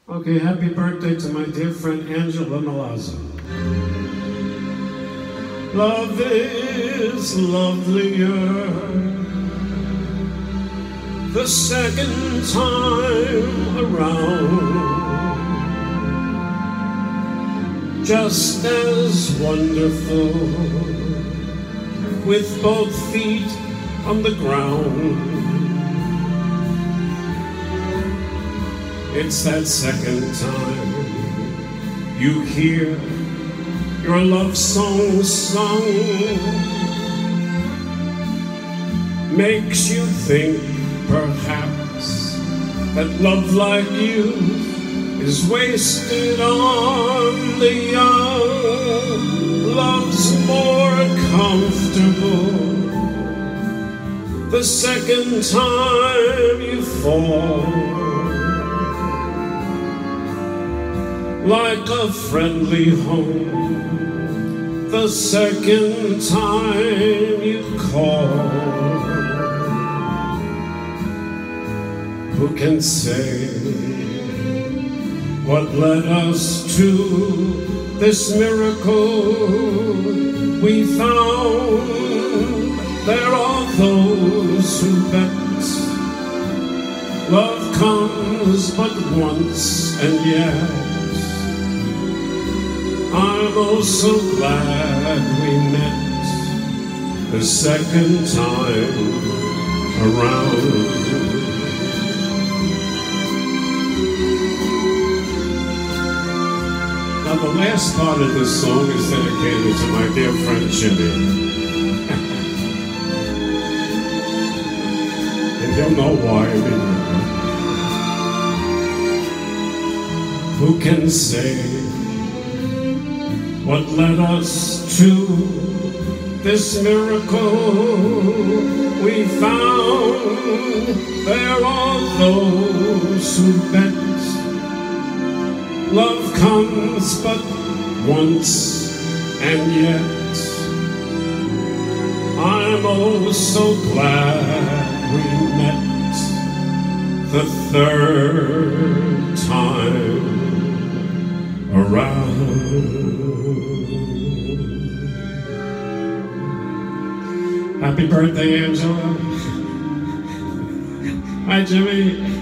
Okay, happy birthday to my dear friend Angela Milazzo. Love is lovelier the second time around, just as wonderful with both feet on the ground. It's that second time you hear your love song sung, makes you think perhaps that love like you is wasted on the young. Love's more comfortable the second time you fall, like a friendly home the second time you call. Who can say what led us to this miracle we found? There are those who bet love comes but once, and yet I'm oh so glad we met the second time around. Now the last part of this song is dedicated to my dear friend Jimmy. And you'll know why in a minute. Who can say what led us to this miracle we found? There are those who bet love comes but once, and yet I'm oh so glad we met the third time around. Happy birthday, Angela. Hi, Jimmy.